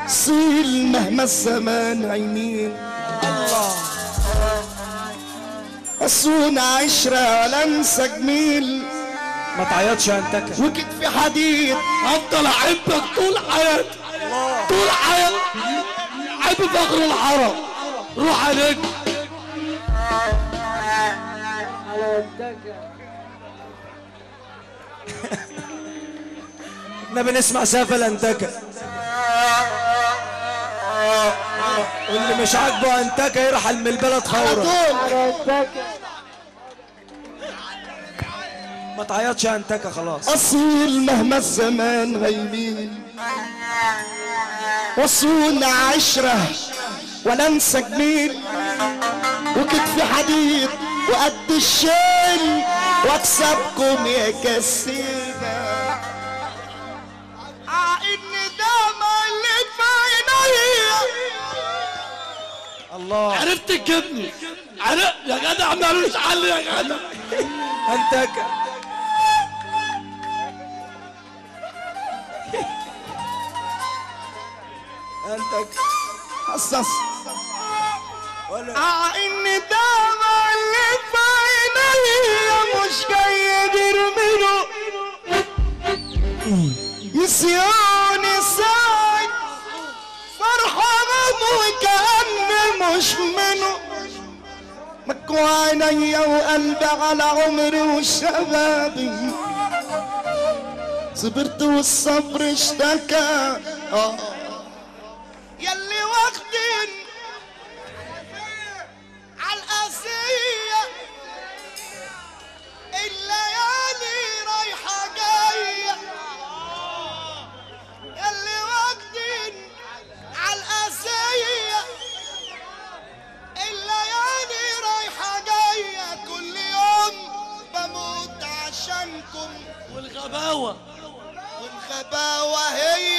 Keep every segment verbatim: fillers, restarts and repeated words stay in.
صيل مهما الزمان عينين. الله أصون عشرة ولا انسى جميل. ما تعيطش يا انتكة. وكتفي حديد هفضل احبك طول حياتي طول حياتي. عيب فخر العرب روح عليك. احنا بنسمع سافة الانتكة. واللي مش عاجبه انتكة يرحل من البلد فورا. ما تعيطش يا انتكة خلاص. اصيل مهما الزمان غيبين. وصون عشرة ولا انسى جميل. وكتفي حديد وقد الشيل واكسبكم يا كسيبة. عقدني دايما اللي في عينيا. الله عرفت تجيبني. عرفت يا جدع مالوش حل يا جدع. انتكة انتكة حساس. عقدني دايما اللي في عينيا مش جاي غير منه. نسيوني ساعد فرحان وكأني مش منه. مكوا عينيا وقلبي على عمري وشبابي. صبرت والصبر اشتكى. اه يلي واخدين عالقاسية. الليالي رايحة جاية. يلي واخدين عالقاسية. الليالي رايحة جاية. كل يوم بموت عشانكم. والغباوة والغباوة هي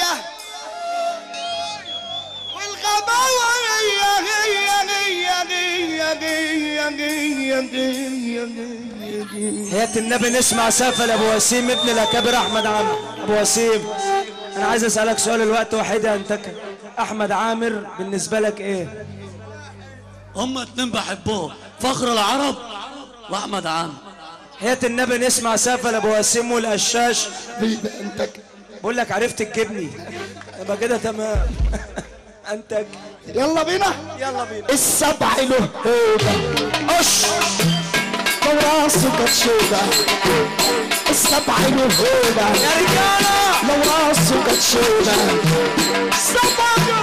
والغباوة هي هي هي هي هي هي هي هي. حياة النبي نسمع سافة لابو وسيم ابن الاكابر احمد عامر. ابو وسيم انا عايز اسالك سؤال الوقت وحيد يا انتكة. احمد عامر بالنسبة لك ايه؟ هما اتنين بحبهم فخر العرب واحمد عامر. حياة النبي نسمع سافة لابو وسيم والقشاش. انتكة بقول لك عرفت تجيبني يبقى كده تمام. انتك يلا بينا يلا بينا. السبع له هيبة. قش لو راسه كانت شوبة. السبع له هيبة يا رجالة. لو راسه كانت شوبة. السبع لو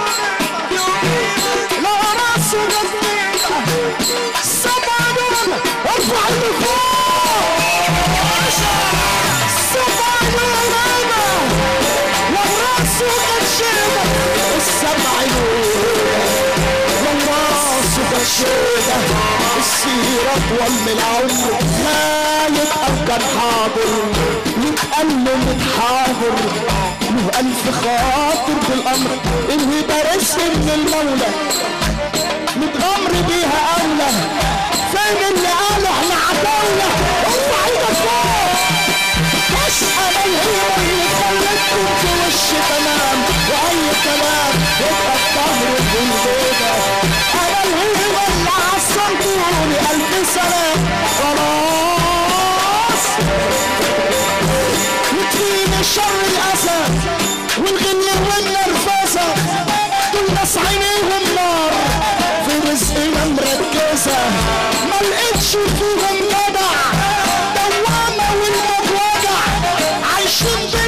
راسه كانت هيبة. السبع لون ارفع لفوق. السبع لون هيبة لو راسه كانت شوبة. السبع الشيبة. السيرة طول من العمر ما يبقى كان حاضر. يتألم متحاضر له ألف خاطر بالأمر. الهبة رزق من المولى متغمر بيها أولى. فين اللي قالوا احنا عداولة؟ ارفع ايدك فوق. مش أنا الهبة اللي خلتكم في وش تمام. وأي كلام يبقى الظهر بالبيضة. أنا الهبة اللي عصرتوني ألف سلام. خلاص يكفيني شر الأسى والغل والنرفزة. دول ناس عينيهم نار في رزقنا مركزة. ما لقيتش فيهم جدع دوامة والموت وجع. عايشين